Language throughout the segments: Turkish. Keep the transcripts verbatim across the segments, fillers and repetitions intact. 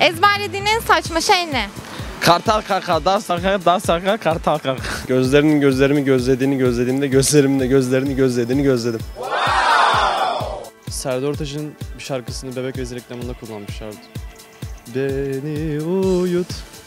Ezberlediğin en saçma şey ne? Kartal kaka, dans kaka, dans kaka, kartal kaka. Gözlerinin gözlerimi gözlediğini gözlediğimde gözlerimin de gözlerini gözlediğini gözledim. Wow! Serdar Ortaç'ın bir şarkısını Bebek Bezi reklamında kullanmışlardı. Beni uyut.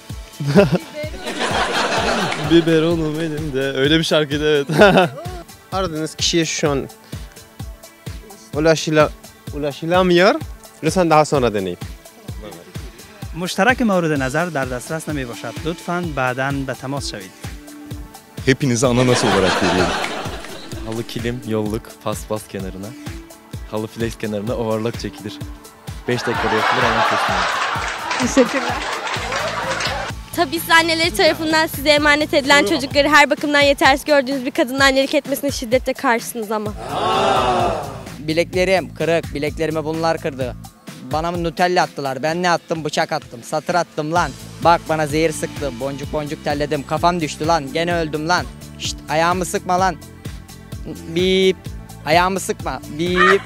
Biberonum elimde. Öyle bir şarkıydı, evet. Aradığınız kişiye şu an ulaşıla, ulaşılamıyor. Lütfen daha sonra deneyin. مشترک مورد نظر در دسترس نمی باشد. لطفاً بعداً به تماس شوید. Hepinize ananas olarak veriyorum. Halı kilim, yolluk, paspas kenarına. Halı flex kenarına overlock çekilir. beş dakikada yapılır, hemen teslim edilir. Teşekkürler. Tabii siz anneleri tarafından size emanet edilen çocukları her bakımdan yetersiz gördüğünüz bir kadının annelik etmesine şiddetle karşısınız ama. Bileklerim kırık, bileklerime bunlar kırdı. Bana Nutella attılar, ben ne attım? Bıçak attım, satır attım lan. Bak bana zehir sıktı, boncuk boncuk telledim, kafam düştü lan, gene öldüm lan. Şşt, ayağımı sıkma lan. Bip, ayağımı sıkma, bip.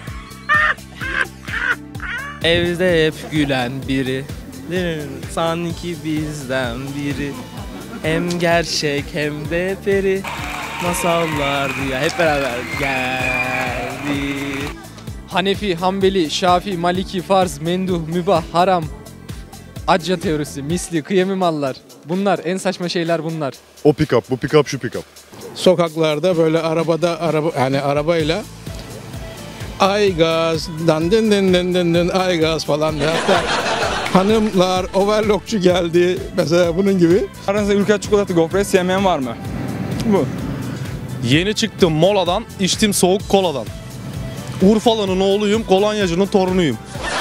Evde hep gülen biri, sanki bizden biri. Hem gerçek hem de peri, masallar diye hep beraber geldi. Hanefi, Hanbeli, Şafi, Maliki, Farz, Menduh, Mübah, Haram, Acca teorisi, misli, kıyemi mallar. Bunlar en saçma şeyler bunlar. O pick-up, bu pick-up, şu pick-up. Sokaklarda böyle arabada araba yani arabayla ay gaz, dan din din din din din ay gaz falan diye. Hatta hanımlar overlockçu geldi mesela bunun gibi. Aranızda ülke çikolata gofret sevmeyen var mı? Bu. Yeni çıktım moladan, içtim soğuk koladan. Urfalı'nın oğluyum, kolonyacının torunuyum.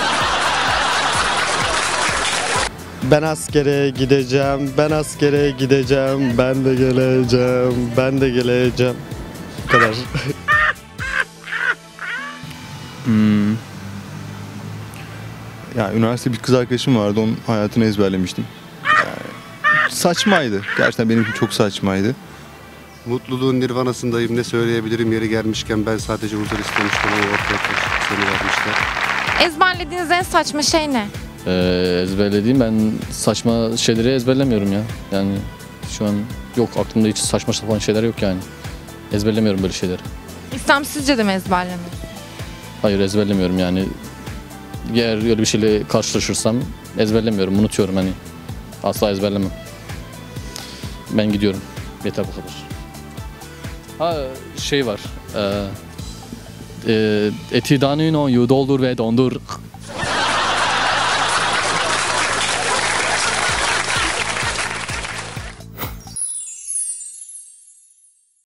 Ben askere gideceğim, ben askere gideceğim, ben de geleceğim, ben de geleceğim. Bu kadar. Hmm. Ya üniversite bir kız arkadaşım vardı, onun hayatını ezberlemiştim. Yani, saçmaydı, gerçekten benim için çok saçmaydı. Mutluluğun nirvanasındayım, ne söyleyebilirim yeri gelmişken, ben sadece huzur istemiştim ama ortaya seni vermişler. Ezberlediğiniz en saçma şey ne? Ee, ezberlediğim, ben saçma şeyleri ezberlemiyorum ya. Yani şu an yok, aklımda hiç saçma sapan şeyler yok yani. Ezberlemiyorum böyle şeyleri. İstemsizce de mi ezberlemek? Hayır, ezberlemiyorum yani. Eğer öyle bir şeyle karşılaşırsam ezberlemiyorum, unutuyorum hani. Asla ezberlemem. Ben gidiyorum. Yeter bu kadar. Ha şey var. E, e, eti danino yu doldur ve dondur.